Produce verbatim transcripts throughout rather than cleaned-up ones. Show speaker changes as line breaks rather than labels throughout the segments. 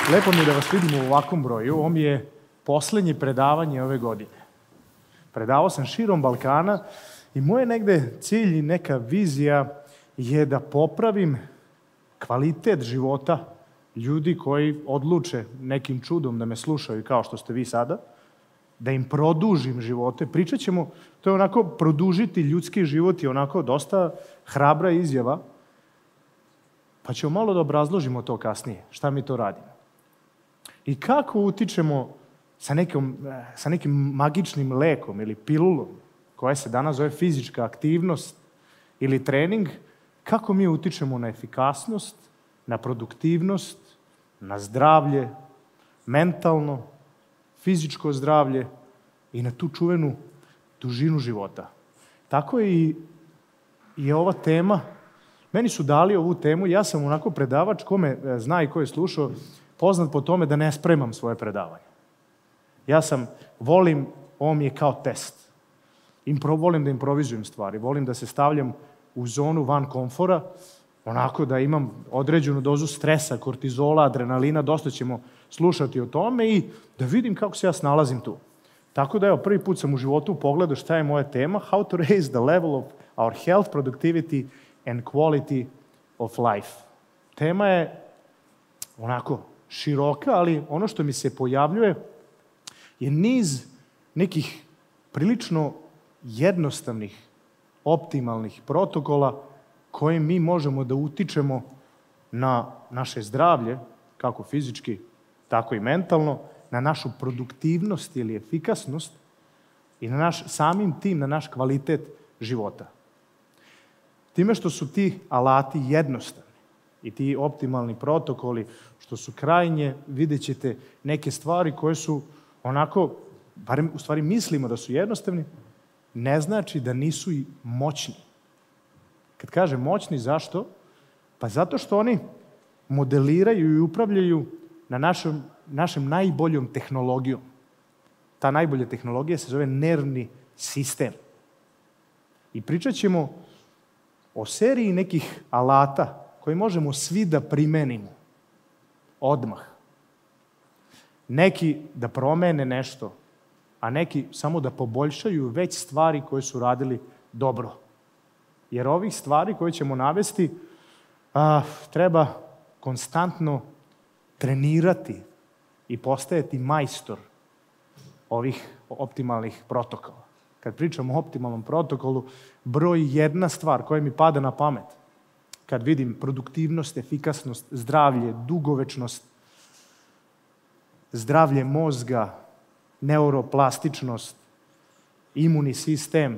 Lepo mi je da vas vidim u ovakvom broju. Ovo mi je poslednje predavanje ove godine. Predavao sam širom Balkana i moj negde cilj i neka vizija je da popravim kvalitet života ljudi koji odluče nekim čudom da me slušaju kao što ste vi sada, da im produžim živote. Pričat ćemo, to je onako, produžiti ljudski život je onako dosta hrabra izjava, pa ćemo malo da obrazložimo to kasnije, šta mi to radimo. I kako utičemo sa, nekom, sa nekim magičnim lekom ili pilulom, koja se danas zove fizička aktivnost ili trening, kako mi utičemo na efikasnost, na produktivnost, na zdravlje, mentalno, fizičko zdravlje i na tu čuvenu dužinu života. Tako je i, i ova tema. Meni su dali ovu temu, ja sam onako predavač, ko me zna i ko je slušao, poznat po tome da ne spremam svoje predavanje. Ja sam, volim, ovo mi je kao test. Impro, volim da improvizujem stvari, volim da se stavljam u zonu van komfora, onako da imam određenu dozu stresa, kortizola, adrenalina, dosta ćemo slušati o tome i da vidim kako se ja snalazim tu. Tako da, evo, prvi put sam u životu pogledao šta je moja tema, how to raise the level of our health, productivity and quality of life. Tema je onako široka, ali ono što mi se pojavljuje je niz nekih prilično jednostavnih, optimalnih protokola koje mi možemo da utičemo na naše zdravlje, kako fizički, tako i mentalno, na našu produktivnost ili efikasnost i na naš, samim tim na naš kvalitet života. Time što su ti alati jednostavni i ti optimalni protokoli, što su krajnje, vidjet ćete neke stvari koje su onako, barem u stvari mislimo da su jednostavni, ne znači da nisu i moćni. Kad kažem moćni, zašto? Pa zato što oni modeliraju i upravljaju na našem, našem najboljom tehnologijom. Ta najbolja tehnologija se zove nervni sistem. I pričat ćemo o seriji nekih alata koje možemo svi da primenimo odmah. Neki da promene nešto, a neki samo da poboljšaju već stvari koje su radili dobro. Jer ovih stvari koje ćemo navesti a, treba konstantno trenirati i postajati majstor ovih optimalnih protokola. Kad pričamo o optimalnom protokolu, broj jedna stvar koja mi pada na pamet, kad vidim produktivnost, efikasnost, zdravlje, dugovečnost, zdravlje mozga, neuroplastičnost, imuni sistem,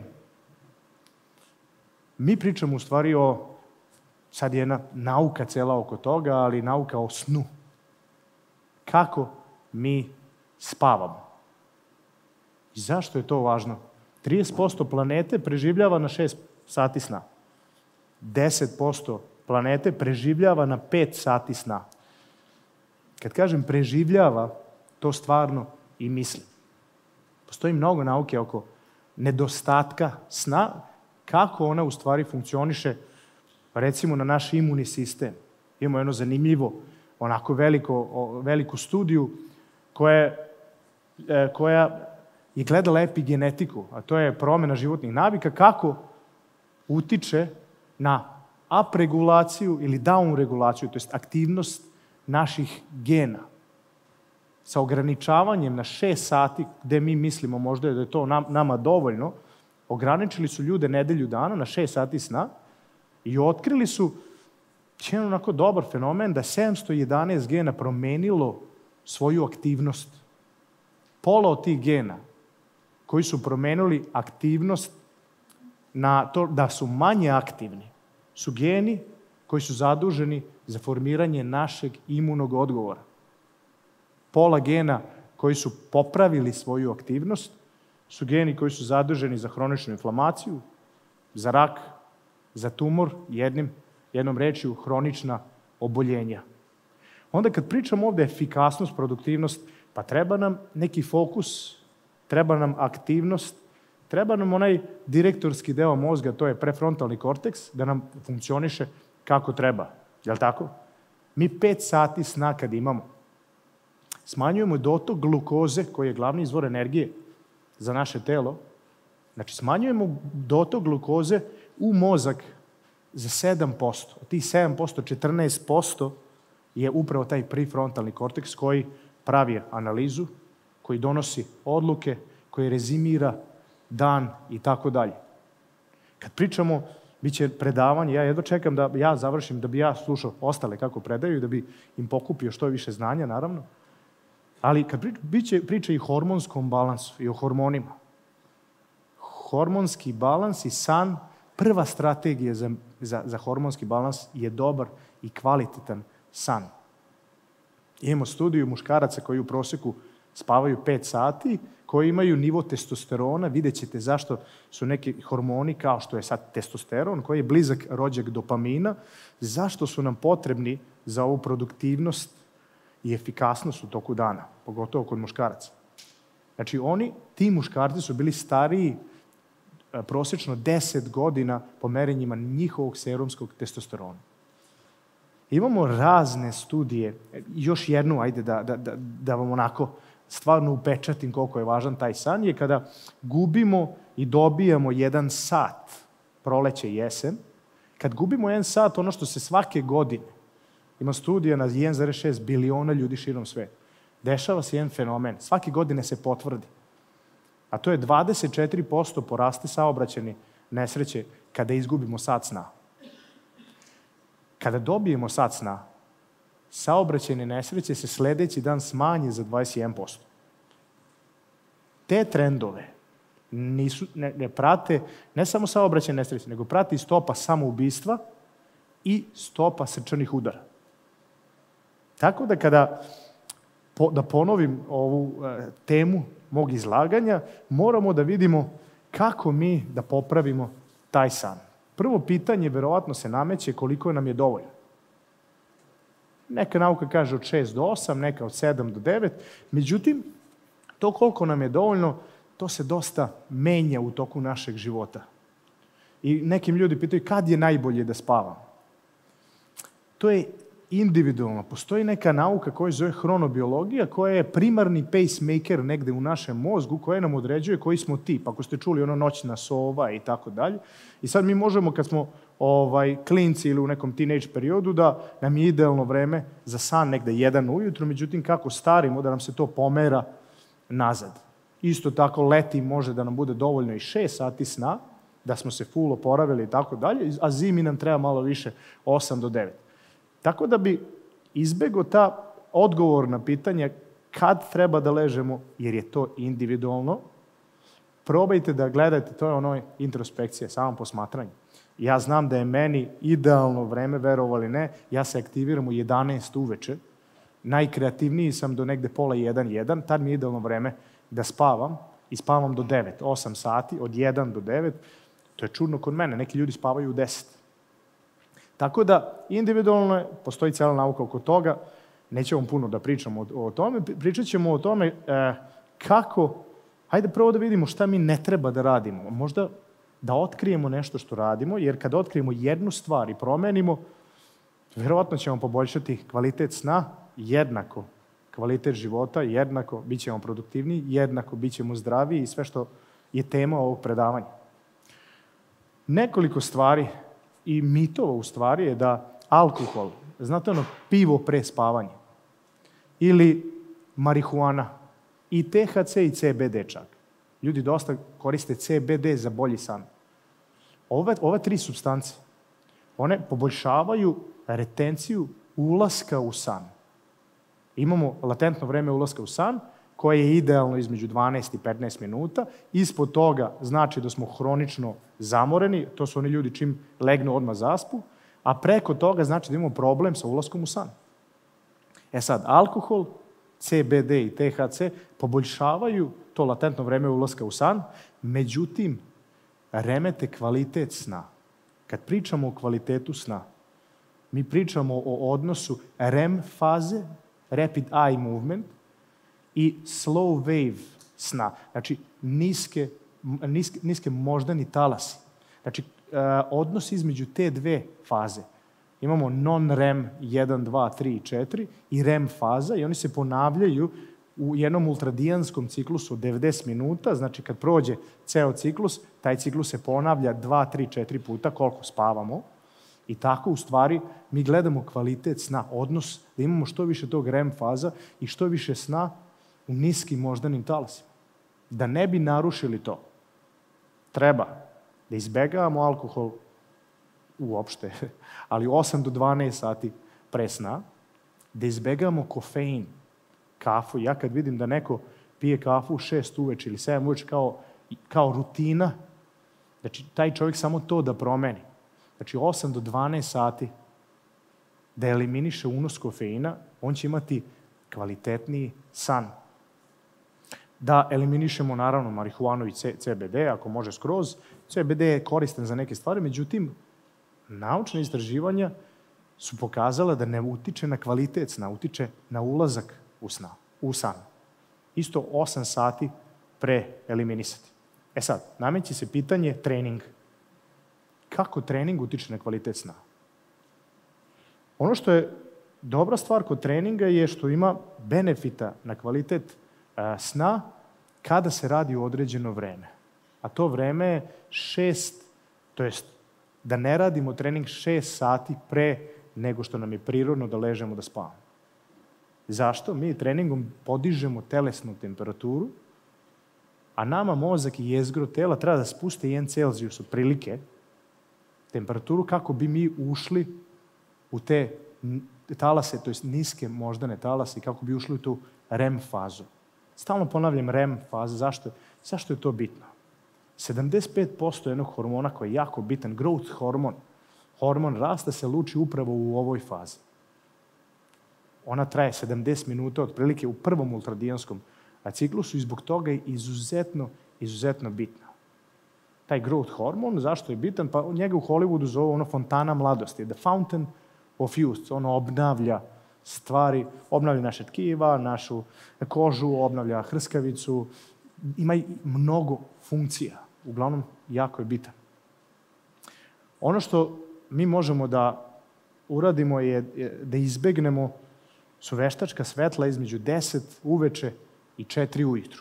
mi pričamo u stvari o, sad je jedna nauka cela oko toga, ali nauka o snu. Kako mi spavamo. I zašto je to važno? trideset posto planete preživljava na šest sati sna. deset posto planete preživljava na pet sati sna. Kad kažem preživljava, to stvarno i mislim. Postoji mnogo nauke oko nedostatka sna, kako ona u stvari funkcioniše, recimo na naš imuni sistem. Imamo jedno zanimljivo, onako veliko, veliku studiju koja, koja je gledala epigenetiku, a to je promjena životnih navika, kako utiče na upregulaciju ili downregulaciju, to je aktivnost naših gena. Sa ograničavanjem na šest sati, gde mi mislimo možda da je to nama dovoljno, ograničili su ljude nedelju dana na šest sati sna i otkrili su jedan onako dobar fenomen da sedamsto jedanaest gena promenilo svoju aktivnost. Pola od tih gena koji su promenili aktivnost na to da su manje aktivni su geni koji su zaduženi za formiranje našeg imunog odgovora. Pola gena koji su popravili svoju aktivnost su geni koji su zaduženi za hroničnu inflamaciju, za rak, za tumor, jednim, jednom rečju hronična oboljenja. Onda kad pričamo ovde efikasnost, produktivnost, pa treba nam neki fokus, treba nam aktivnost, treba nam onaj direktorski deo mozga, to je prefrontalni korteks, da nam funkcioniše kako treba. Je li tako? Mi pet sati sna kad imamo, Smanjujemo dotok glukoze, koji je glavni izvor energije za naše telo. Znači, smanjujemo dotok glukoze u mozak za sedam posto. Od tih sedam posto, četrnaest posto je upravo taj prefrontalni korteks koji pravi analizu, koji donosi odluke, koji rezimira dan i tako dalje. Kad pričamo, bit će predavanje, ja jedva čekam da ja završim, da bi ja slušao ostale kako predaju, da bi im pokupio što više znanja, naravno. Ali kad biće priča i o hormonskom balansu i o hormonima. Hormonski balans i san, prva strategija za, za, za hormonski balans je dobar i kvalitetan san. Imamo studiju muškaraca koji u proseku spavaju pet sati, koji imaju nivo testosterona, vidjet ćete zašto su neki hormoni, kao što je sad testosteron, koji je blizak rođak dopamina, zašto su nam potrebni za ovu produktivnost i efikasnost u toku dana, pogotovo kod muškaraca. Znači, oni, ti muškarci su bili stariji prosečno deset godina po merenjima njihovog serumskog testosterona. Imamo razne studije, još jednu, ajde da, da, da, da vam onako stvarno upečatim koliko je važan taj san, je kada gubimo i dobijamo jedan sat, proleće i jesen, kad gubimo jedan sat, ono što se svake godine, ima studija na jedan zarez šest biliona ljudi širom sveta, dešava se jedan fenomen, svake godine se potvrdi, a to je dvadeset četiri posto poraste saobraćajne nesreće kada izgubimo sat sna. Kada dobijemo sat sna, saobraćajne nesreće se sledeći dan smanje za dvadeset jedan posto. Te trendove nisu, ne, ne prate ne samo saobraćajne nesreće, nego prati stopa samoubistva i stopa srčanih udara. Tako da kada, po, da ponovim ovu e, temu mog izlaganja, moramo da vidimo kako mi da popravimo taj san. Prvo pitanje verovatno se nameće koliko nam je dovoljno. Neka nauka kaže od šest do osam, neka od sedam do devet. Međutim, to koliko nam je dovoljno, to se dosta menja u toku našeg života. I nekim ljudi pitaju kad je najbolje da spavam. To je individualno. Postoji neka nauka koja se zove hronobiologija, koja je primarni pacemaker negde u našem mozgu, koja nam određuje koji smo tip. Ako ste čuli ono noćna sova i tako dalje. I sad mi možemo, kad smo ovaj, klinci ili u nekom teenage periodu, da nam je idealno vreme za san negde jedan ujutru, međutim kako starimo da nam se to pomera nazad. Isto tako leti može da nam bude dovoljno i šest sati sna, da smo se full oporavili i tako dalje, a zimi nam treba malo više, osam do devet. Tako da bi izbegao ta odgovor na pitanje kad treba da ležemo, jer je to individualno, probajte da gledate, to je ono introspekcija, samo posmatranje. Ja znam da je meni idealno vreme, verovali ne, ja se aktiviram u jedanaest uveče, najkreativniji sam do negde pola jedan, jedan, tad mi je idealno vreme da spavam i spavam do devet, osam sati, od jedan do devet, to je čudno kod mene, neki ljudi spavaju u deset. Tako da, individualno je, postoji cijela nauka oko toga, nećemo puno da pričamo o, o tome, pričat ćemo o tome e, kako, hajde prvo da vidimo šta mi ne treba da radimo, možda da otkrijemo nešto što radimo, jer kada otkrijemo jednu stvar i promenimo, verovatno ćemo poboljšati kvalitet sna, jednako kvalitet života, jednako bit ćemo produktivniji, jednako bit ćemo zdraviji i sve što je tema ovog predavanja. Nekoliko stvari i mitova u stvari je da alkohol, znate ono pivo pre spavanja, ili marihuana, i te ha ce i ce be de čak. Ljudi dosta koriste ce be de za bolji san. Ove, ove tri supstance, one poboljšavaju retenciju ulaska u san. Imamo latentno vreme ulaska u san, koje je idealno između dvanaest i petnaest minuta. Ispod toga znači da smo hronično zamoreni, to su oni ljudi čim legnu odmah zaspu, a preko toga znači da imamo problem sa ulaskom u san. E sad, alkohol, ce be de i te ha ce poboljšavaju to latentno vreme ulaska u san, međutim, remete kvalitet sna. Kad pričamo o kvalitetu sna, mi pričamo o odnosu rem faze, rapid eye movement, i slow wave sna, znači niske, niske, niske moždani talasi. Znači, odnos između te dve faze imamo non-REM jedan, dva, tri i četiri i REM faza i oni se ponavljaju u jednom ultradijanskom ciklusu od devedeset minuta, znači kad prođe ceo ciklus, taj ciklus se ponavlja dva, tri, četiri puta koliko spavamo i tako u stvari mi gledamo kvalitet sna, odnos da imamo što više tog REM faza i što više sna u niskim moždanim talasima. Da ne bi narušili to, treba da izbegavamo alkohol uopšte, ali osam do dvanaest sati pre sna, da izbegavamo kofein, kafu. Ja kad vidim da neko pije kafu u šest uveče ili sedam uveče kao, kao rutina, znači taj čovjek samo to da promeni. Znači osam do dvanaest sati da eliminiše unos kofeina, on će imati kvalitetniji san. Da eliminišemo naravno marihuanu i C B D, ako može skroz. C B D je koristan za neke stvari, međutim, naučna istraživanja su pokazala da ne utiče na kvalitet sna, utiče na ulazak u, sna, u san. Isto osam sati pre eliminisati. E sad, nameće se pitanje trening. Kako trening utiče na kvalitet sna? Ono što je dobra stvar kod treninga je što ima benefita na kvalitet a, sna kada se radi u određeno vreme. A to vreme je šest, to jest da ne radimo trening šest sati pre nego što nam je prirodno da ležemo da spavamo. Zašto? Mi treningom podižemo telesnu temperaturu, a nama mozak i jezgro tela treba da spuste jedan Celzijus otprilike temperaturu kako bi mi ušli u te talase, to jest niske moždane talase i kako bi ušli u tu REM fazu. Stalno ponavljam REM fazu. Zašto? Zašto je to bitno? sedamdeset pet posto jednog hormona koji je jako bitan, growth hormon, hormon rasta se luči upravo u ovoj fazi. Ona traje sedamdeset minuta otprilike u prvom ultradijanskom ciklusu i zbog toga je izuzetno, izuzetno bitna. Taj growth hormon, zašto je bitan? Pa njega u Hollywoodu zovu ono fontana mladosti, the fountain of youth, ono obnavlja stvari, obnavlja naše tkiva, našu kožu, obnavlja hrskavicu, ima i mnogo funkcija, uglavnom jako je bitan. Ono što mi možemo da uradimo je da izbegnemo su veštačka svetla između deset uveče i četiri ujutru.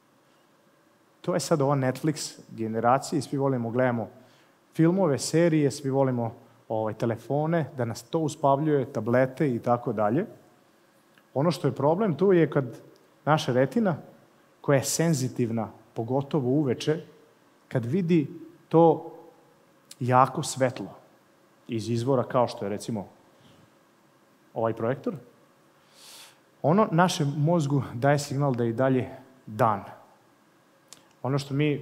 To je sad ova Netflix generacija i svi volimo gledamo filmove, serije, svi volimo ovaj, telefone, da nas to uspavljuje, tablete i tako dalje. Ono što je problem tu je kad naša retina, koja je senzitivna, pogotovo uveče, kad vidi to jako svetlo iz izvora kao što je recimo ovaj projektor, ono našem mozgu daje signal da je i dalje dan. Ono što mi,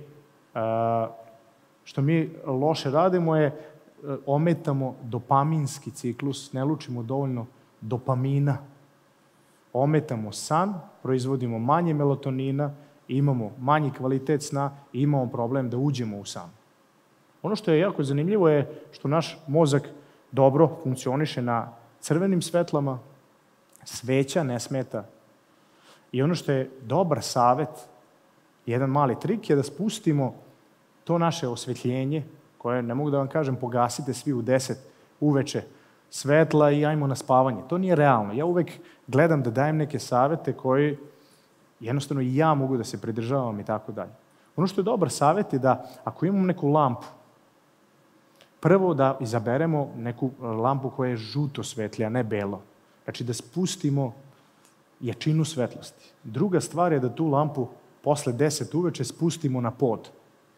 što mi loše radimo je ometamo dopaminski ciklus, ne lučimo dovoljno dopamina. Ometamo san, proizvodimo manje melatonina, imamo manji kvalitet sna i imamo problem da uđemo u san. Ono što je jako zanimljivo je što naš mozak dobro funkcioniše na crvenim svetlama, sveća ne smeta. I ono što je dobar savet, jedan mali trik je da spustimo to naše osvetljenje, koje, ne mogu da vam kažem, pogasite svi u deset uveče svetla i ajmo na spavanje. To nije realno. Ja uvek gledam da dajem neke savete koji jednostavno i ja mogu da se pridržavam i tako dalje. Ono što je dobar savet je da ako imamo neku lampu, prvo da izaberemo neku lampu koja je žuto svetlja, a ne belo. Znači da spustimo jačinu svetlosti. Druga stvar je da tu lampu posle deset uveče spustimo na pod.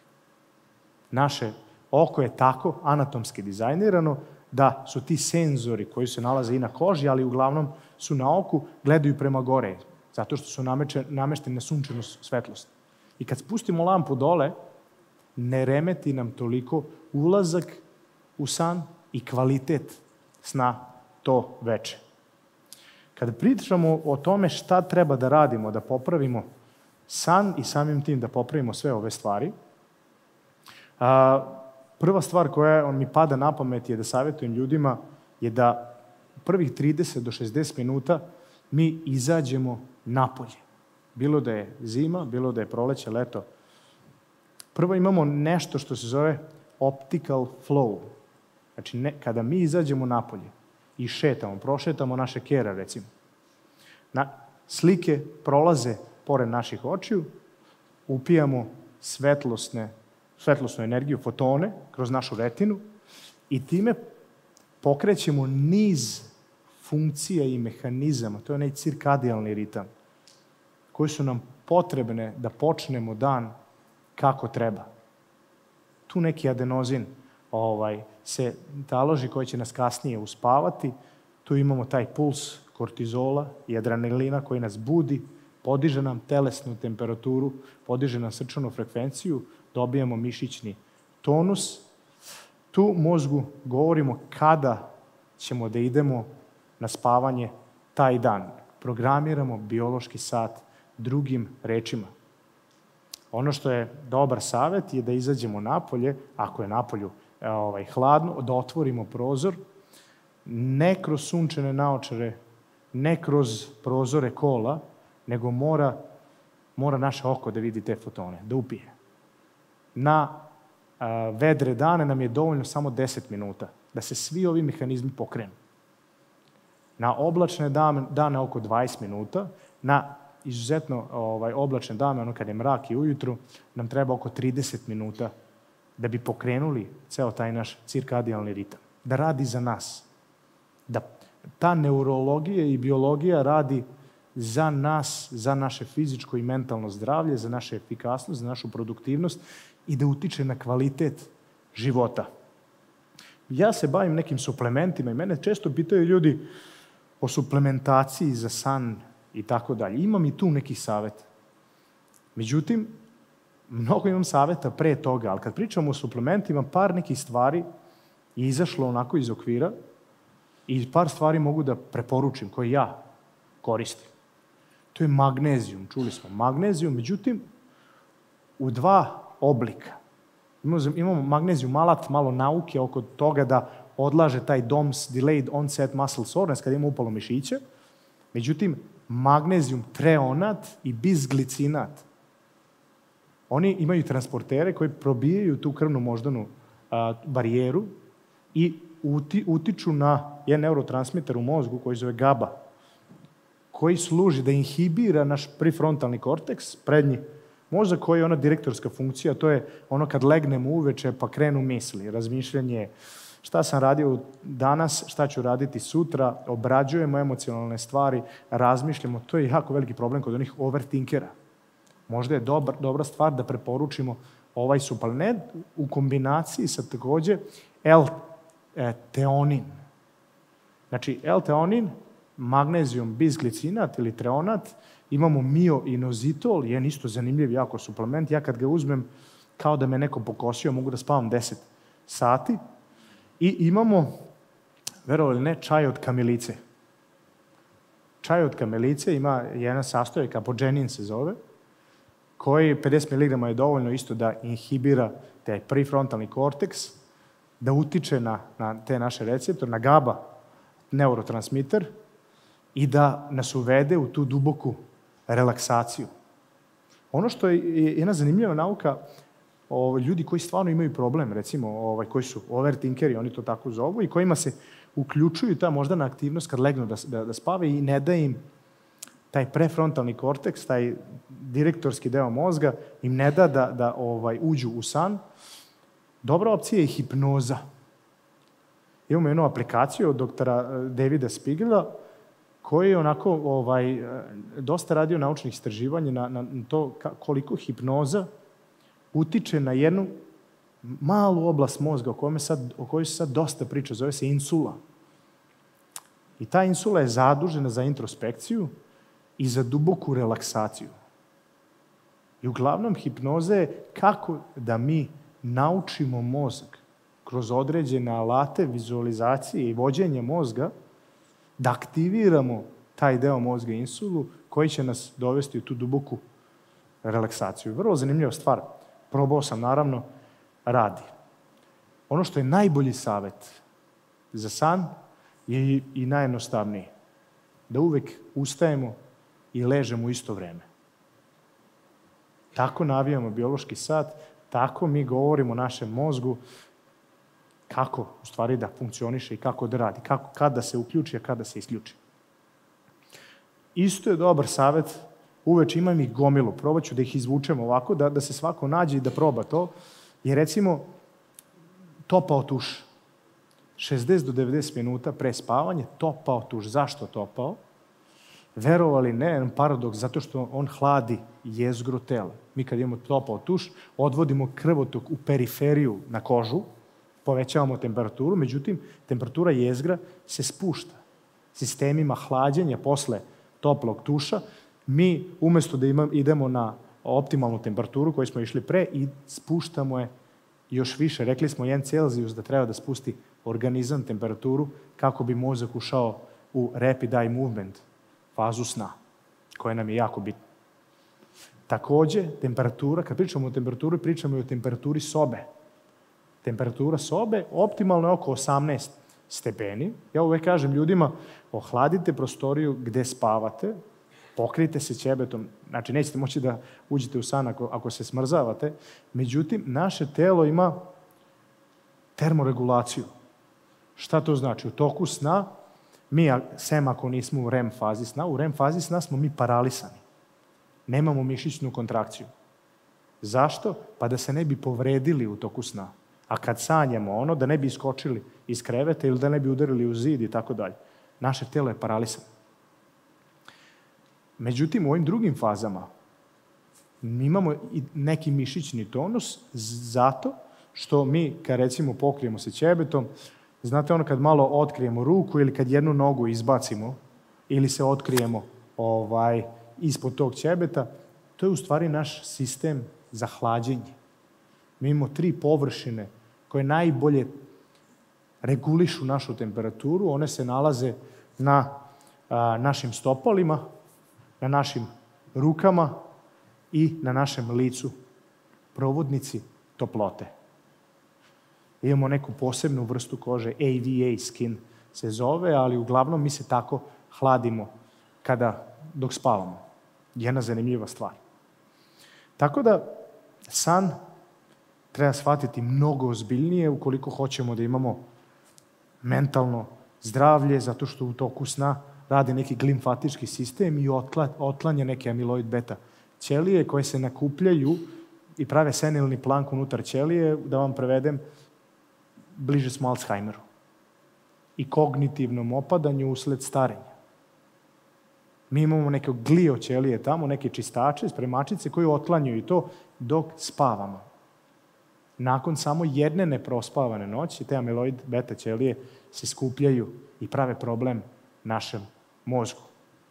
Naše oko je tako anatomski dizajnirano da su ti senzori koji se nalaze i na koži, ali uglavnom su na oku, gledaju prema gore, zato što su namešteni na sunčanu svetlost. I kad spustimo lampu dole, ne remeti nam toliko ulazak u san i kvalitet sna to veče. Kada pričamo o tome šta treba da radimo, da popravimo san i samim tim da popravimo sve ove stvari, a, prva stvar koja on mi pada na pamet je da savjetujem ljudima je da prvih trideset do šezdeset minuta mi izađemo napolje. Bilo da je zima, bilo da je proleće, leto. Prvo imamo nešto što se zove optical flow. Znači, ne, kada mi izađemo napolje i šetamo, prošetamo naše kera, recimo, na, slike prolaze pored naših očiju, upijamo svetlosne, svetlosnu energiju, fotone, kroz našu retinu i time pokrećemo niz funkcija i mehanizama, to je onaj cirkadijalni ritam, koji su nam potrebne da počnemo dan kako treba. Tu neki adenozin ovaj, se taloži koji će nas kasnije uspavati, tu imamo taj puls kortizola i adrenalina koji nas budi, podiže nam telesnu temperaturu, podiže nam srčanu frekvenciju, dobijamo mišićni tonus. Tu mozgu govorimo kada ćemo da idemo na spavanje taj dan. Programiramo biološki sat drugim rečima. Ono što je dobar savjet je da izađemo napolje, ako je napolju ovaj, hladno, da otvorimo prozor, ne kroz sunčane naočare, ne kroz prozore kola, nego mora, mora naše oko da vidi te fotone, da upije. Na a, vedre dane nam je dovoljno samo deset minuta da se svi ovi mehanizmi pokrenu. Na oblačne dane, dane oko dvadeset minuta, na izuzetno ovaj, oblačne dane, ono kad je mrak i ujutru, nam treba oko trideset minuta da bi pokrenuli ceo taj naš cirkadijalni ritam. Da radi za nas. Da ta neurologija i biologija radi za nas, za naše fizičko i mentalno zdravlje, za našu efikasnost, za našu produktivnost i da utiče na kvalitet života. Ja se bavim nekim suplementima i mene često pitaju ljudi o suplementaciji za san i tako dalje. Imam i tu neki savjet. Međutim, mnogo imam savjeta pre toga, ali kad pričamo o suplementima, par nekih stvari je izašlo onako iz okvira i par stvari mogu da preporučim, koje ja koristim. To je magnezijum, čuli smo magnezijum, međutim, u dva oblika. Imamo magnezijum malat, malo nauke oko toga da odlaže taj D O M S, Delayed Onset Muscle Soreness, kada ima upalo mišića. Međutim, magnezijum treonat i bisglicinat, oni imaju transportere koji probijaju tu krvnu moždanu a, barijeru i uti, utiču na jedan neurotransmiter u mozgu koji zove GABA, koji služi da inhibira naš prefrontalni korteks, prednji mozak, koji je ona direktorska funkcija, to je ono kad legnemo uveče pa krenu misli, razmišljanje, šta sam radio danas, šta ću raditi sutra, obrađujemo emocionalne stvari, razmišljamo, to je jako veliki problem kod onih overthinkera. Možda je dobar, dobra stvar da preporučimo ovaj suplement u kombinaciji sa takođe L-teonin. Znači, L-teonin, magnezijum bisglicinat ili treonat, imamo mioinozitol, jedan isto zanimljiv jako suplement. Ja kad ga uzmem, kao da me neko pokosio, mogu da spavam deset sati. I imamo, verovali ne, čaj od kamilice. Čaj od kamilice ima jedan sastojak, apogenin se zove, koji pedeset miligrama je dovoljno isto da inhibira taj prefrontalni korteks, da utiče na, na te naše receptore, na GABA neurotransmiter i da nas uvede u tu duboku relaksaciju. Ono što je jedna zanimljiva nauka, o, ljudi koji stvarno imaju problem, recimo, ovaj, koji su overthinkeri, oni to tako zovu, i kojima se uključuju ta moždana aktivnost kad legnu da, da, da spave i ne da im taj prefrontalni korteks, taj direktorski deo mozga, im ne da da, da ovaj, uđu u san. Dobra opcija je hipnoza. Imamo jednu aplikaciju od doktora Davida Spigela, koji je onako ovaj, dosta radio naučnih istraživanja na, na to koliko hipnoza utiče na jednu malu oblast mozga o kojoj, sad, o kojoj se sad dosta priča, zove se insula. I ta insula je zadužena za introspekciju i za duboku relaksaciju. I uglavnom hipnoza je kako da mi naučimo mozak kroz određene alate, vizualizacije i vođenje mozga, da aktiviramo taj deo mozga insulu koji će nas dovesti u tu duboku relaksaciju. Vrlo zanimljiva stvar. Probao sam, naravno, radi. Ono što je najbolji savjet za san je i, i najjednostavniji. Da uvek ustajemo i ležemo u isto vreme. Tako navijamo biološki sat, tako mi govorimo našem mozgu kako u stvari da funkcioniše i kako da radi, kako, kad da se uključi, a kad da se isključi. Isto je dobar savjet, uveče imam ih gomilu, probat ću da ih izvučem ovako, da, da se svako nađe i da proba to, jer recimo topao tuš, šezdeset do devedeset minuta pre spavanja, topao tuš. Zašto topao? Verovali ne, jedan paradoks, zato što on hladi jezgro tela. Mi kad imamo topao tuš, odvodimo krvotok u periferiju na kožu, povećavamo temperaturu, međutim, temperatura jezgra se spušta. Sistemima hlađenja posle toplog tuša, mi umesto da imam, idemo na optimalnu temperaturu koju smo išli pre i spuštamo je još više. Rekli smo jedan Celzijus da treba da spusti organizam temperaturu kako bi mozak ušao u rapid eye movement, fazu sna, koja nam je jako bitna. Takođe, temperatura, kad pričamo o temperaturi, pričamo i o temperaturi sobe. Temperatura sobe optimalno je oko osamnaest stepeni. Ja uvek kažem ljudima, ohladite prostoriju gde spavate, pokrijte se ćebetom, znači nećete moći da uđete u san ako, ako se smrzavate, međutim, naše telo ima termoregulaciju. Šta to znači? U toku sna, mi, sem ako nismo u REM fazi sna, u REM fazi sna smo mi paralisani. Nemamo mišićnu kontrakciju. Zašto? Pa da se ne bi povredili u toku sna. A kad sanjamo ono, da ne bi iskočili iz kreveta ili da ne bi udarili u zid i tako dalje. Naše telo je paralisano. Međutim, u ovim drugim fazama mi imamo i neki mišićni tonus zato što mi, kad recimo pokrijemo se ćebetom, znate ono kad malo otkrijemo ruku ili kad jednu nogu izbacimo ili se otkrijemo ovaj, ispod tog ćebeta, to je u stvari naš sistem za hlađenje. Mi imamo tri površine koje najbolje regulišu našu temperaturu. One se nalaze na a, našim stopalima, na našim rukama i na našem licu. Provodnici toplote. Imamo neku posebnu vrstu kože, A V A skin se zove, ali uglavnom mi se tako hladimo kada, dok spavamo. Jedna zanimljiva stvar. Tako da san treba shvatiti mnogo ozbiljnije ukoliko hoćemo da imamo mentalno zdravlje, zato što u toku sna radi neki glimfatički sistem i otlanja neke amiloid beta ćelije koje se nakupljaju i prave senilni plank unutar ćelije, da vam prevedem, bliže smo Alzheimeru i kognitivnom opadanju usled starenja. Mi imamo neke glio ćelije tamo, neke čistače, spremačice koji otklanjaju to dok spavamo. Nakon samo jedne neprospavane noći, te amiloid beta ćelije se skupljaju i prave problem našem mozgu.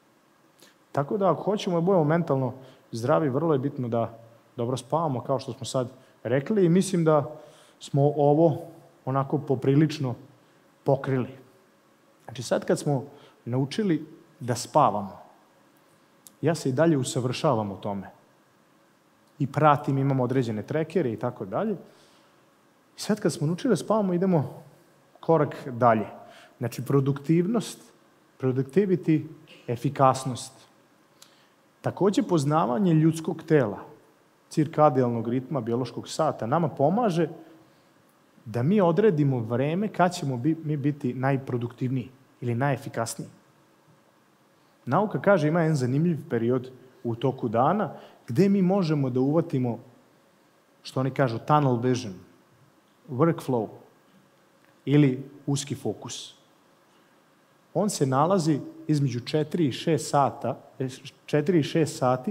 Tako da ako hoćemo da budemo mentalno zdravi, vrlo je bitno da dobro spavamo, kao što smo sad rekli, i mislim da smo ovo onako poprilično pokrili. Znači sad kad smo naučili da spavamo, ja se i dalje usavršavam u tome. I pratim, imamo određene trekere i tako dalje. I sad kad smo naučili da spavamo, idemo korak dalje. Znači produktivnost, productivity, efikasnost. Takođe poznavanje ljudskog tela, cirkadijalnog ritma, biološkog sata, nama pomaže da mi odredimo vreme kad ćemo mi biti najproduktivniji ili najefikasniji. Nauka kaže ima jedan zanimljiv period u toku dana gde mi možemo da uvatimo, što oni kažu, tunnel vision, workflow ili uski fokus. On se nalazi između četiri i šest sata, četiri i šest sati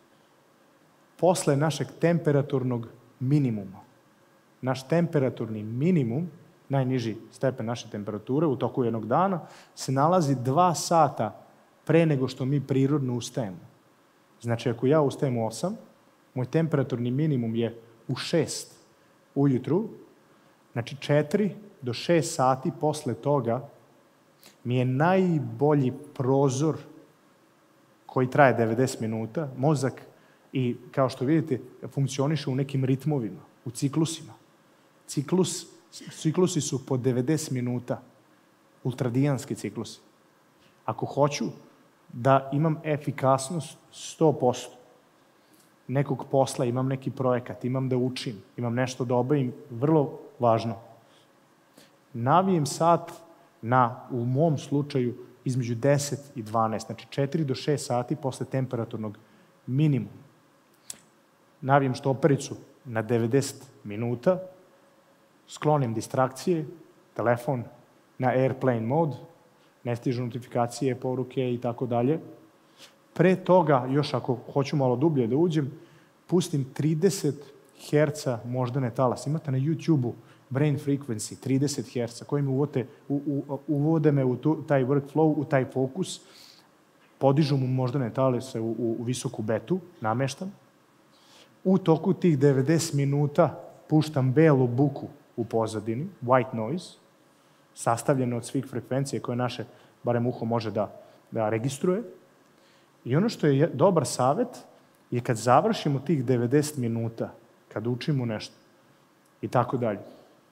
posle našeg temperaturnog minimuma. Naš temperaturni minimum, najniži stepen naše temperature u toku jednog dana, se nalazi dva sata pre nego što mi prirodno ustajemo. Znači, ako ja ustajem u osam, moj temperaturni minimum je u šest ujutru, znači četiri do šest sati posle toga mi je najbolji prozor koji traje devedeset minuta, mozak i, kao što vidite, funkcioniše u nekim ritmovima, u ciklusima. Ciklus, ciklusi su po devedeset minuta, ultradijanski ciklusi. Ako hoću da imam efikasnost sto posto nekog posla, imam neki projekat, imam da učim, imam nešto da obavim, vrlo važno. navijem sat na, u mom slučaju, između deset i dvanaest, znači četiri do šest sati posle temperaturnog minimuma. Navijem štopericu na devedeset minuta, sklonim distrakcije, telefon na airplane mode, ne stižu notifikacije, poruke i tako dalje. Pre toga, još ako hoću malo dublje da uđem, pustim trideset herca moždane talas. Imate na YouTube-u brain frequency, trideset herca, koji me uvode, u, u, uvode me u tu, taj workflow, u taj fokus, podižu mu moždane talase u, u, u visoku betu, nameštam. U toku tih devedeset minuta puštam belu buku u pozadini, white noise, sastavljeno od svih frekvencije koje naše, barem uho, može da, da registruje. I ono što je dobar savet je kad završimo tih devedeset minuta, kad učimo nešto i tako dalje,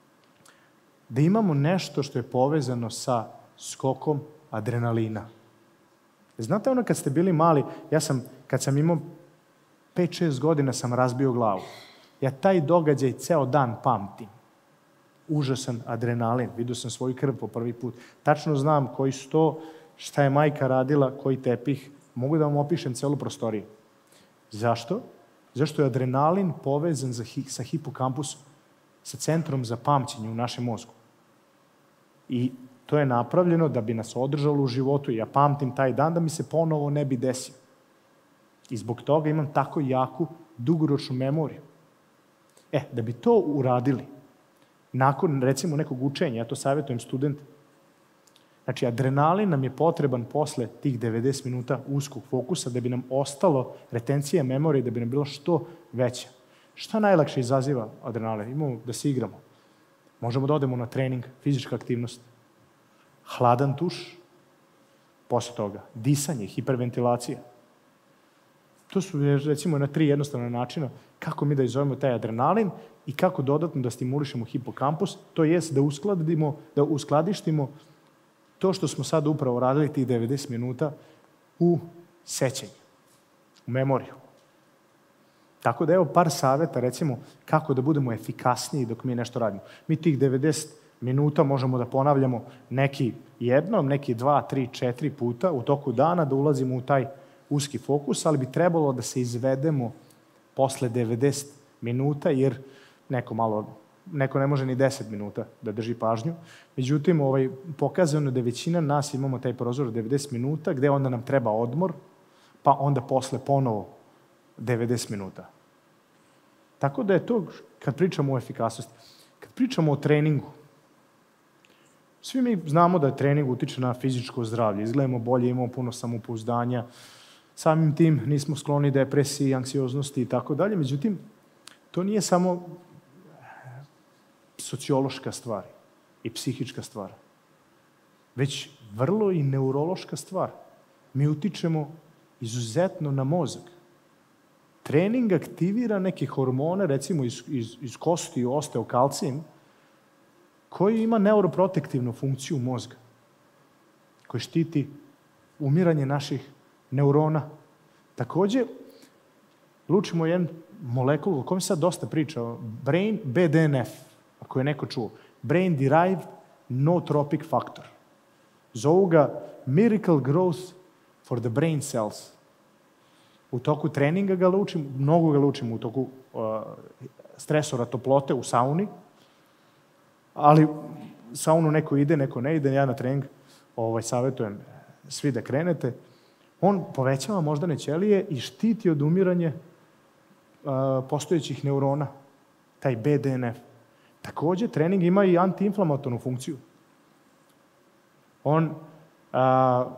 da imamo nešto što je povezano sa skokom adrenalina. Znate ono kad ste bili mali, ja sam, kad sam imao pet šest godina sam razbio glavu. Ja taj događaj ceo dan pamtim. Užasan adrenalin, vidio sam svoju krv po prvi put. Tačno znam koji su to, šta je majka radila, koji tepih. Mogu da vam opišem celu prostoriju. Zašto? Zašto je adrenalin povezan za hi, sa hipokampusom, sa centrom za pamćenje u našem mozgu. I to je napravljeno da bi nas održalo u životu. Ja pamtim taj dan da mi se ponovo ne bi desio. I zbog toga imam tako jaku, dugoročnu memoriju. E, da bi to uradili, nakon, recimo, nekog učenja, ja to savjetujem studentima, znači, adrenalin nam je potreban posle tih devedeset minuta uskog fokusa da bi nam ostalo retencija memorije, da bi nam bilo što veća. Šta najlakše izaziva adrenalin? Imamo da se igramo. Možemo da odemo na trening, fizička aktivnost, hladan tuš, posle toga disanje, hiperventilacija. To su, recimo, na tri jednostavna načina kako mi da izovemo taj adrenalin i kako dodatno da stimulišemo hipokampus, to jest da uskladimo, da uskladištimo to što smo sad upravo radili tih devedeset minuta u sećanju, u memoriju. Tako da evo par saveta, recimo, kako da budemo efikasniji dok mi nešto radimo. Mi tih devedeset minuta možemo da ponavljamo neki jednom, neki dva, tri, četiri puta u toku dana, da ulazimo u taj uski fokus, ali bi trebalo da se izvedemo posle devedeset minuta, jer neko malo, neko ne može ni deset minuta da drži pažnju. Međutim, ovaj, pokazano da većina nas imamo taj prozor od devedeset minuta, gde onda nam treba odmor, pa onda posle ponovo devedeset minuta. Tako da je to, kad pričamo o efikasnosti, kad pričamo o treningu, svi mi znamo da trening utiče na fizičko zdravlje, izgledamo bolje, imamo puno samopouzdanja, samim tim nismo skloni depresiji, anksioznosti i tako dalje. Međutim, to nije samo sociološka stvar i psihička stvar, već vrlo i neurološka stvar. Mi utičemo izuzetno na mozak. Trening aktivira neke hormone, recimo iz, iz, iz kosti, osteokalcijum, koji ima neuroprotektivnu funkciju mozga, koji štiti umiranje naših neurona. Takođe, lučimo jedan molekul o kojem sad dosta priča, brain B D N F, ako je neko čuo, brain derived nootropic factor. Zovu ga miracle growth for the brain cells. U toku treninga ga lučimo, mnogo ga lučimo u toku uh, stresora, toplote, u sauni, ali saunu neko ide, neko ne ide, ja na trening ovaj, savjetujem svi da krenete. On povećava moždane ćelije i štiti od umiranja uh, postojećih neurona, taj B D N F. Takođe, trening ima i antiinflamatornu funkciju. On uh,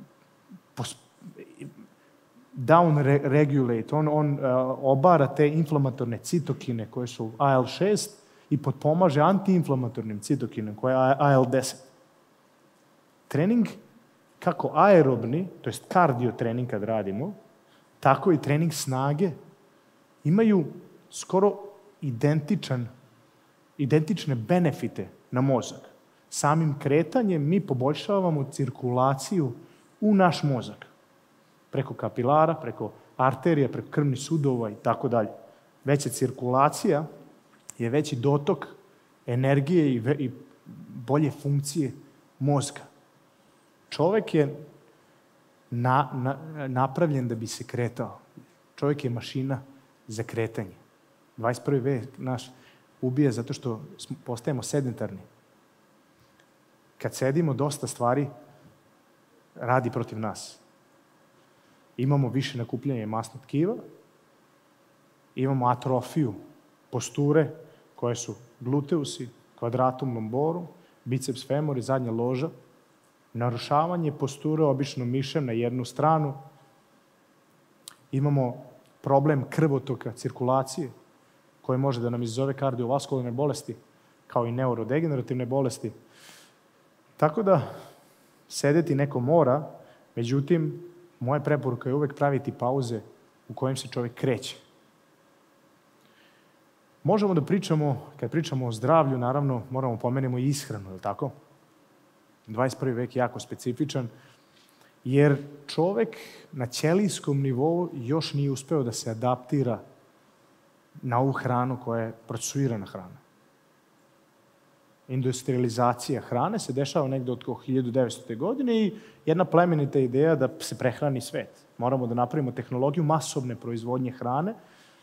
down regulate, on, on uh, obara te inflamatorne citokine koje su I L šest i potpomaže antiinflamatornim citokinem koje je I L deset. Trening kako aerobni, to jest kardio trening kad radimo, tako i trening snage imaju skoro identičan, identične benefite na mozak. Samim kretanjem mi poboljšavamo cirkulaciju u naš mozak. Preko kapilara, preko arterija, preko krvnih sudova i tako dalje. Veća cirkulacija je veći dotok energije i, ve, i bolje funkcije mozga. Čovek je na, na, napravljen da bi se kretao. Čovjek je mašina za kretanje. dvadeset prvi vek naš ubija zato što postajemo sedentarni. Kad sedimo, dosta stvari radi protiv nas. Imamo više nakupljanja masnog tkiva, imamo atrofiju posture koje su gluteusi, kvadratum lumborum, biceps femori, zadnja loža, narušavanje posture obično mišem na jednu stranu, imamo problem krvotoka, cirkulacije, koje može da nam izazove kardiovaskularne bolesti, kao i neurodegenerativne bolesti. Tako da, sedeti neko mora, međutim, moja preporuka je uvek praviti pauze u kojim se čovjek kreće. Možemo da pričamo, kad pričamo o zdravlju, naravno, moramo pomenemo i ishranu, je li tako? dvadeset prvi vek je jako specifičan, jer čovek na ćelijskom nivou još nije uspeo da se adaptira na ovu hranu koja je procesuirana hrana. Industrializacija hrane se dešava negde od hiljadu devetstote. godine i jedna plemenita ideja da se prehrani svet. Moramo da napravimo tehnologiju masovne proizvodnje hrane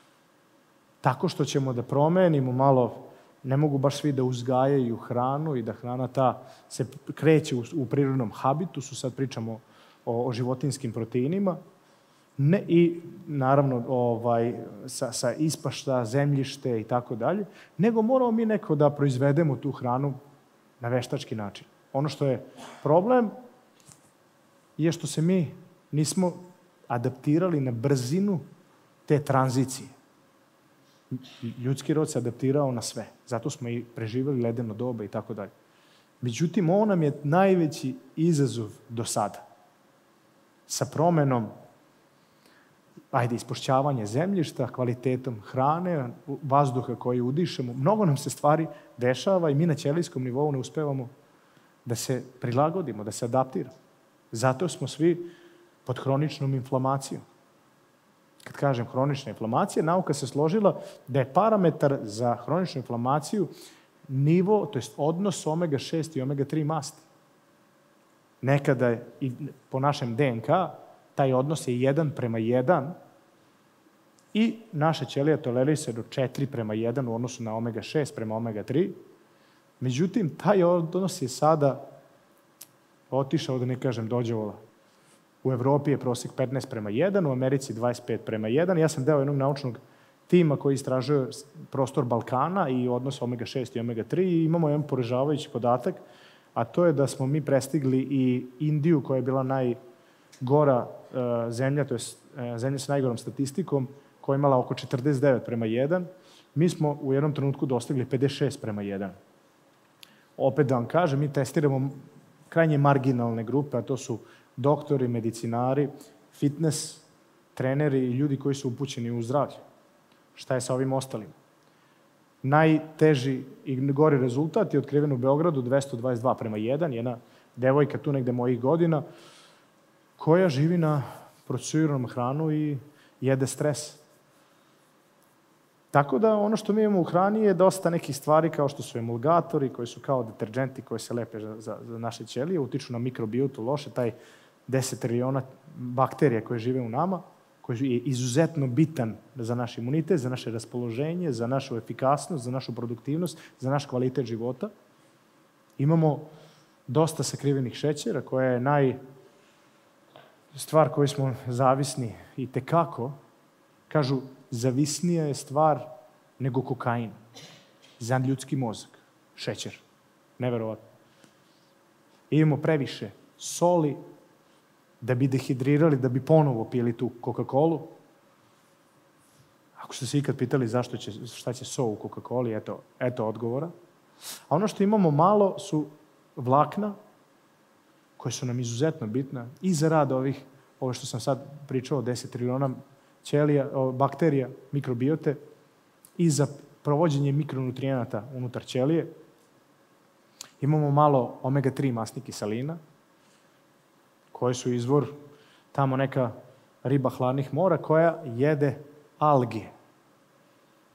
tako što ćemo da promenimo malo, ne mogu baš svi da uzgajaju hranu i da hrana ta se kreće u, u prirodnom habitusu, sad pričamo o, o životinskim proteinima, ne, i naravno ovaj, sa, sa ispašta, zemljište i tako dalje, nego moramo mi neko da proizvedemo tu hranu na veštački način. Ono što je problem je što se mi nismo adaptirali na brzinu te tranzicije. Ljudski rod se adaptirao na sve. Zato smo i preživjeli ledeno doba i tako dalje. Međutim, ovo nam je najveći izazov do sada. Sa promenom ajde, ispošćavanje zemljišta, kvalitetom hrane, vazduha koji udišemo. Mnogo nam se stvari dešava i mi na ćelijskom nivou ne uspevamo da se prilagodimo, da se adaptiramo. Zato smo svi pod hroničnom inflamacijom. Kad kažem hronična inflamacija, nauka se složila da je parametar za hroničnu inflamaciju nivo, to jest odnos omega šest i omega tri masti. Nekada i po našem D N K taj odnos je jedan prema jedan i naša ćelija toleriše do četiri prema jedan u odnosu na omega šest prema omega tri. Međutim, taj odnos je sada otišao, da ne kažem, dođevola. U Evropi je prosek petnaest prema jedan, u Americi dvadeset pet prema jedan. Ja sam deo jednog naučnog tima koji istražuje prostor Balkana i odnos omega šest i omega tri i imamo jedan poražavajući podatak, a to je da smo mi prestigli i Indiju koja je bila najgora uh, zemlja, to je uh, zemlja sa najgorom statistikom, koja je imala oko četrdeset devet prema jedan. Mi smo u jednom trenutku dostigli pedeset šest prema jedan. Opet da vam kažem, mi testiramo krajnje marginalne grupe, a to su doktori, medicinari, fitness treneri i ljudi koji su upućeni u zdravlje. Šta je sa ovim ostalim? Najteži i gori rezultat je otkriven u Beogradu dvesta dvadeset dva prema jedan, jedna devojka tu negde mojih godina, koja živi na procesuiranom hranu i jede stres. Tako da ono što mi imamo u hrani je dosta nekih stvari kao što su emulgatori, koji su kao deterđenti koji se lepe za, za, za naše ćelije, utiču na mikrobiotu loše, taj deset triliona bakterija koje žive u nama, koji je izuzetno bitan za naš imunitet, za naše raspoloženje, za našu efikasnost, za našu produktivnost, za naš kvalitet života. Imamo dosta sakrivenih šećera, koja je naj stvar koju smo zavisni i tekako. Kažu, zavisnija je stvar nego kokain za ljudski mozak. Šećer. Neverovatno. Imamo previše soli da bi dehidrirali, da bi ponovo pili tu Coca-Colu. Ako ste se ikad pitali zašto će, šta će so u Coca-Coli, eto, eto odgovora. A ono što imamo malo su vlakna, koje su nam izuzetno bitna i za rad ovih, ovo što sam sad pričao, deset triliona ćelija, bakterija, mikrobiote, i za provođenje mikronutrijenata unutar ćelije. Imamo malo omega tri masnih kiselina, koje su izvor tamo neka riba hladnih mora koja jede alge.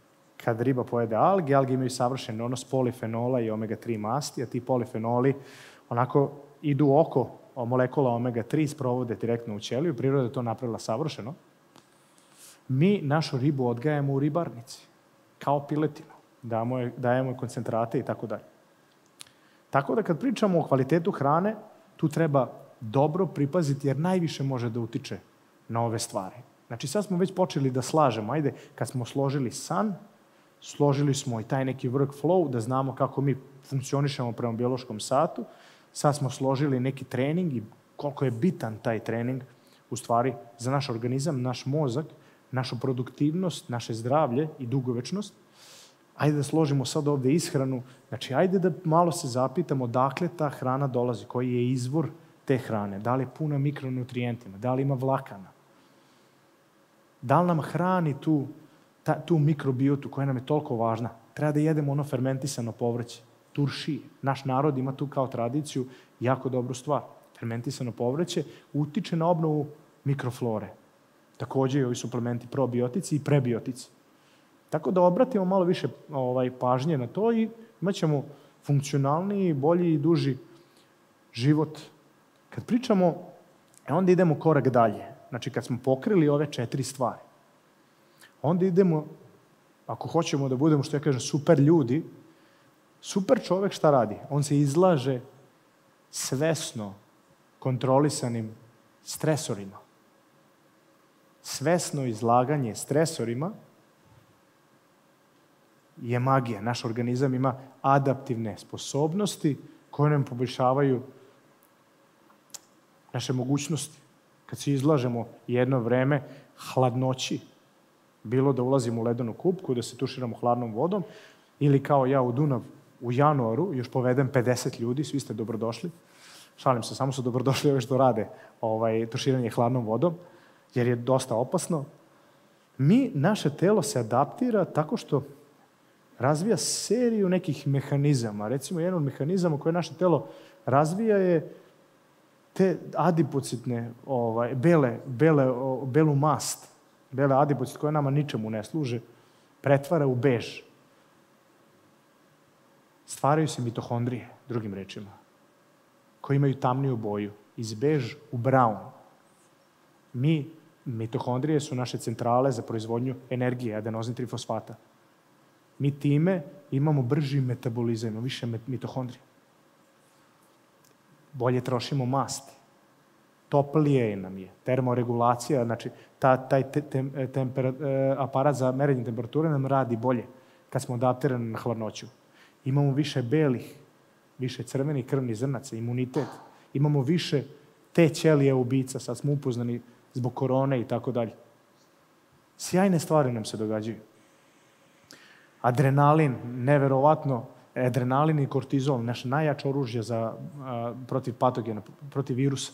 kad riba pojede alge, alge imaju savršen odnos polifenola i omega tri masti, a ti polifenoli onako idu oko molekula omega tri, sprovode direktno u ćeliju, priroda je to napravila savršeno. Mi našu ribu odgajamo u ribarnici, kao piletinu, dajemo je, dajemo koncentrate i tako dalje. Tako da kad pričamo o kvalitetu hrane, tu treba dobro pripaziti, jer najviše može da utiče na ove stvari. Znači, sad smo već počeli da slažemo. Ajde, kad smo složili san, složili smo i taj neki workflow, da znamo kako mi funkcionišemo prema biološkom satu. Sad smo složili neki trening i koliko je bitan taj trening u stvari za naš organizam, naš mozak, našu produktivnost, naše zdravlje i dugovečnost. Ajde da složimo sad ovde ishranu. Znači, ajde da malo se zapitamo odakle ta hrana dolazi, koji je izvor te hrane, da li je puna mikronutrijentima, da li ima vlakana, da li nam hrani tu, ta, tu mikrobiotu koja nam je toliko važna. Treba da jedemo ono fermentisano povrće, turšije. Naš narod ima tu kao tradiciju jako dobru stvar. Fermentisano povrće utiče na obnovu mikroflore. Takođe i ovi suplementi probiotici i prebiotici. Tako da obratimo malo više ovaj, pažnje na to i imat ćemo funkcionalniji, bolji i duži život. Kad pričamo, onda idemo korak dalje. Znači, kad smo pokrili ove četiri stvari, onda idemo, ako hoćemo da budemo, što ja kažem, super ljudi, super čovek šta radi? On se izlaže svesno kontrolisanim stresorima. Svesno izlaganje stresorima je magija. Naš organizam ima adaptivne sposobnosti koje nam poboljšavaju naše mogućnosti. Kad se izlažemo jedno vreme hladnoći, bilo da ulazimo u ledenu kupku, da se tuširamo hladnom vodom, ili kao ja u Dunav u januaru, još povedem pedeset ljudi, svi ste dobrodošli. Šalim se, samo su dobrodošli ove što rade ovaj, tuširanje hladnom vodom, jer je dosta opasno. Mi, naše telo se adaptira tako što razvija seriju nekih mehanizama. Recimo, jedan od mehanizama koje naše telo razvija je te adipocitne, ovaj, bele, bele, o, belu mast, bele adipocit koje nama ničemu ne služe, pretvara u bež. Stvaraju se mitohondrije, drugim rečima, koji imaju tamniju boju, iz bež u brown. Mi, mitohondrije su naše centrale za proizvodnju energije, adenozin trifosfata. Mi time imamo brži metabolizam, imamo više mitohondrije. Bolje trošimo masti. Toplije nam je. Termoregulacija, znači ta, taj te, te, tempera, aparat za merenje temperature nam radi bolje kad smo adaptirani na hladnoću. Imamo više belih, više crvenih krvnih zrnaca, imunitet. Imamo više te ćelije ubica, sad smo upoznani zbog korone i tako dalje. Sjajne stvari nam se događaju. Adrenalin, neverovatno, adrenalin i kortizol, naše najjače oružje za, a, protiv patogena, protiv virusa.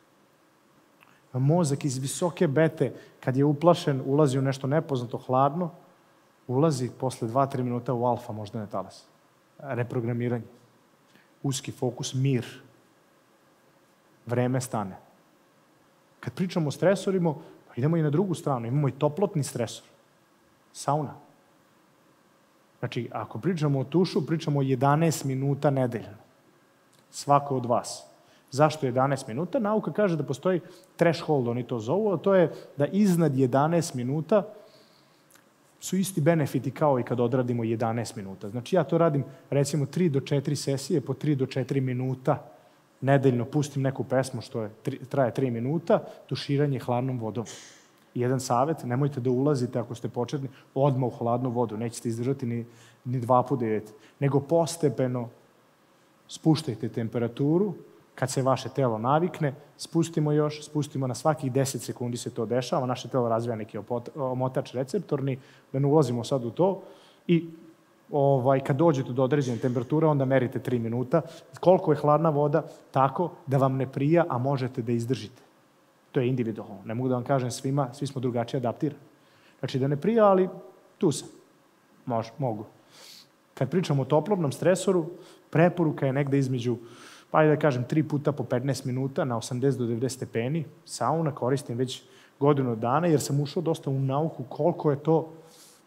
Mozak iz visoke bete, kad je uplašen, ulazi u nešto nepoznato, hladno, ulazi posle dva do tri minuta u alfa, možda ne talas. Reprogramiranje. Uski fokus, mir. Vreme stane. Kad pričamo o stresorima, idemo i na drugu stranu. Imamo i toplotni stresor. Sauna. Znači, ako pričamo o tušu, pričamo o jedanaest minuta nedeljno. Svako od vas. Zašto jedanaest minuta? Nauka kaže da postoji threshold, oni to zovu, a to je da iznad jedanaest minuta su isti benefiti kao i kad odradimo jedanaest minuta. Znači, ja to radim recimo tri do četiri sesije po tri do četiri minuta nedeljno, pustim neku pesmu što je, tri, traje tri minuta, tuširanje hladnom vodom. Jedan savjet, nemojte da ulazite ako ste početni odmah u hladnu vodu, nećete izdržati ni, ni dva puta idete, nego postepeno spuštajte temperaturu, kad se vaše telo navikne, spustimo još, spustimo na svakih deset sekundi se to dešava, naše telo razvija neki omotač receptorni, da ne ulazimo sad u to i ovaj, kad dođete do određene temperature, onda merite tri minuta. Koliko je hladna voda, tako da vam ne prija, a možete da izdržite. To je individualno. Ne mogu da vam kažem svima, svi smo drugačije adaptirani. Znači da ne prija, ali tu sam. Može, mogu. Kad pričamo o toplotnom stresoru, preporuka je negde između, pa da kažem, tri puta po petnaest minuta na osamdeset do devedeset stepeni. Sauna koristim već godinu dana, jer sam ušao dosta u nauku koliko je to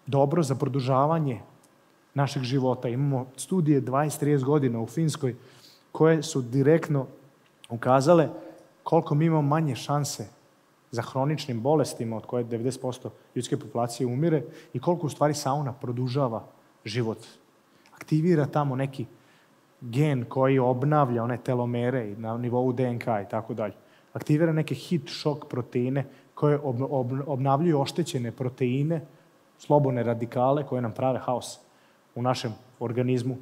dobro za produžavanje našeg života. Imamo studije dvadeset do trideset godina u Finskoj koje su direktno ukazale koliko mi imamo manje šanse za hroničnim bolestima od koje devedeset posto ljudske populacije umire i koliko u stvari sauna produžava život. Aktivira tamo neki gen koji obnavlja one telomere na nivou D N K i tako dalje. Aktivira neke hit šok proteine koje ob, ob, obnavljaju oštećene proteine, slobodne radikale koje nam prave haos u našem organizmu.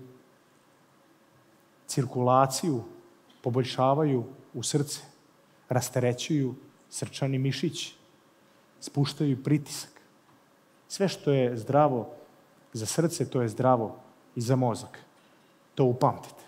Cirkulaciju poboljšavaju u srce, rasterećuju srčani mišić, spuštaju pritisak. Sve što je zdravo za srce, to je zdravo i za mozak. To upamtite.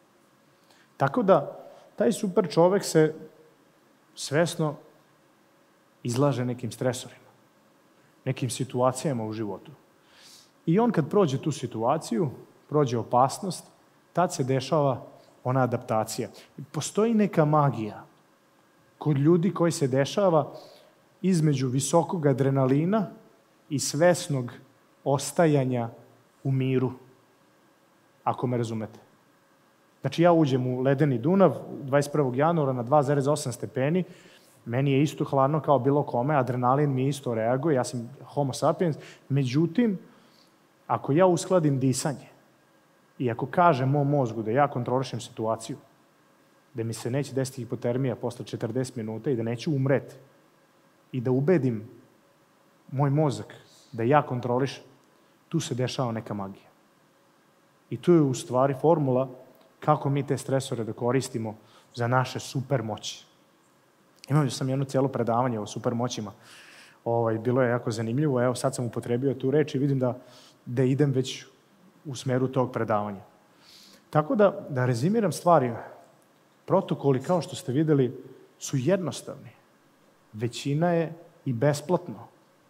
Tako da, taj super čovek se svesno izlaže nekim stresorima, nekim situacijama u životu. I on kad prođe tu situaciju, prođe opasnost, tad se dešava ona adaptacija. Postoji neka magija kod ljudi koji se dešava između visokog adrenalina i svesnog ostajanja u miru, ako me razumete. Znači, ja uđem u ledeni Dunav dvadeset prvog januara na dva zarez osam stepeni, meni je isto hladno kao bilo kome, adrenalin mi isto reaguje, ja sam homo sapiens, međutim, ako ja uskladim disanje i ako kažem mom mozgu da ja kontrolišem situaciju, da mi se neće desiti hipotermija posle četrdeset minuta i da neću umreti i da ubedim moj mozak da ja kontrolišem, tu se dešava neka magija. I tu je u stvari formula kako mi te stresore da koristimo za naše supermoći. Imao sam jedno cijelo predavanje o supermoćima. Ovaj, bilo je jako zanimljivo. Evo, sad sam upotrebio tu reč i vidim da, da idem već u smeru tog predavanja. Tako da, da rezimiram stvari, protokoli, kao što ste videli, su jednostavni. Većina je i besplatno.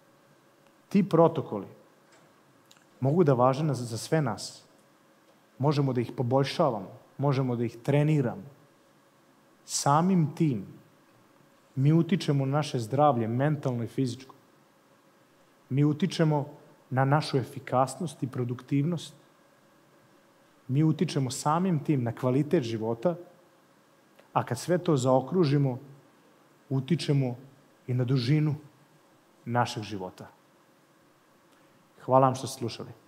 Ti protokoli mogu da važe za sve nas. Možemo da ih poboljšavamo, možemo da ih treniramo. Samim tim mi utičemo na naše zdravlje, mentalno i fizičko. Mi utičemo na našu efikasnost i produktivnost. Mi utičemo samim tim na kvalitet života, a kad sve to zaokružimo, utičemo i na dužinu našeg života. Hvala vam što ste slušali.